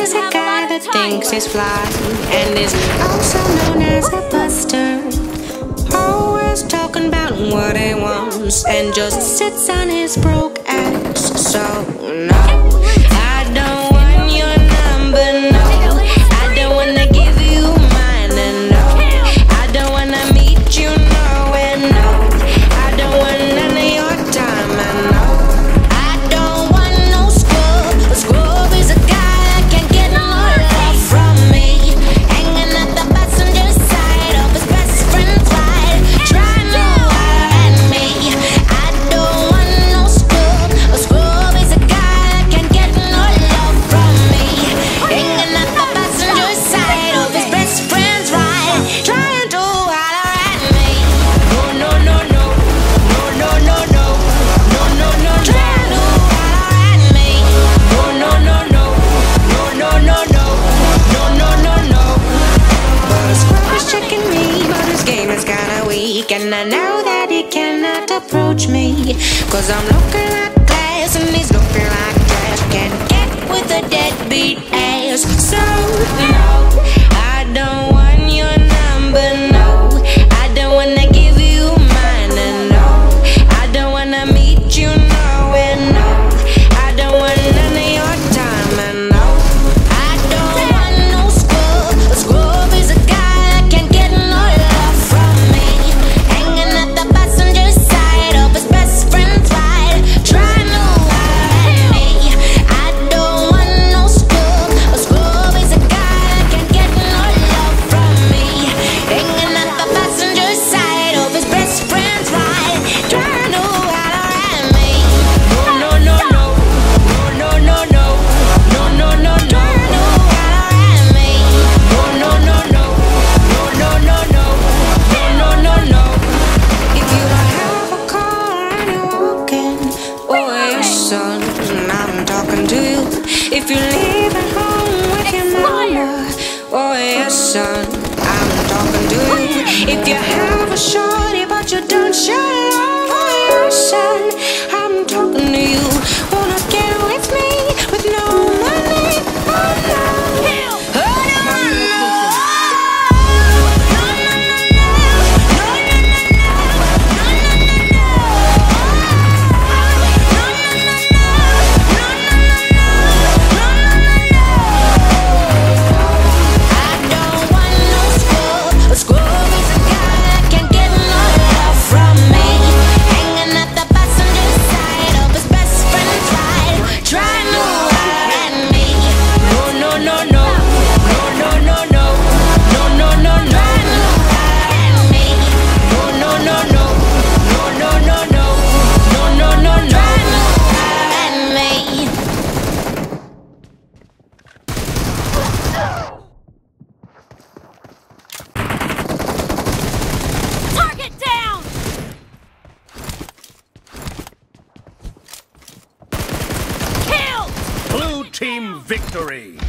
is a guy that thinks he's fly and is also known as a buster. Always talking about what he wants and just sits on his broke ass. So no, I don't want your number, no. I don't wanna give you mine, and no, I don't wanna meet you nowhere, no. I don't want none of your time, and no, I don't want no scrub. A scrub is a guy that can't get no love from me, hanging at the passenger side of his best friend's ride, trying to holler at me. I don't want no scrub. A scrub is a guy that can't get no love from me, hanging at the passenger side of his best friend's ride, trying to holler at me. No, no, no, no, no, no, no, no, no, no, no, trying to holler at me. No, no, no, no, no, no, no, no, no, no, no, no. But a scrub is checking me, but his game is kinda weak, and I know that he cannot approach me, 'cause I'm looking like glass and he's looking like trash. Can't get with a deadbeat ass. So no, I don't want your number, no. I don't wanna give you mine, and no, I don't wanna meet you nowhere, no. I don't want none of your time, and no, I don't want no scrub. A scrub is a guy that can't get no love from me, hanging at the passenger side of his best friend's ride, trying to holler at me. I don't want no scrub. A scrub is a guy that can't get no love from me, hanging at the passenger side of his best friend's ride, trying to holler at me. No, no, no, no, no, no, no, no, no, no, no, trying to holler at me. No, no, no, no, no, no, no, no, no, no, no, no. If you don't have a car and you're walking, oh yes, son, I'm talking to you. If you're leaving home with your mama, oh yes, son, I'm talking to you. If you have a shorty but you don't show love, oh yes, son, I'm talking to you. Wanna get with me with no money? Oh no. Oh, no, no, no. No, no, no, no. No, no, no, no. No, no, no, no. No, no, no, no. No, no, no, no. No, no, no, no. I don't want no scrub. A scrub is a guy that can't get no love from me, hanging at the passenger side of his best friend's ride, trying to holler at me. No, no, no, no, no, no, no, no, no, no, no, no, trying to holler at me. No, no, no, no, no, no, no, no, no, no, no, trying to holler at me. Target down! Kill! Blue team victory!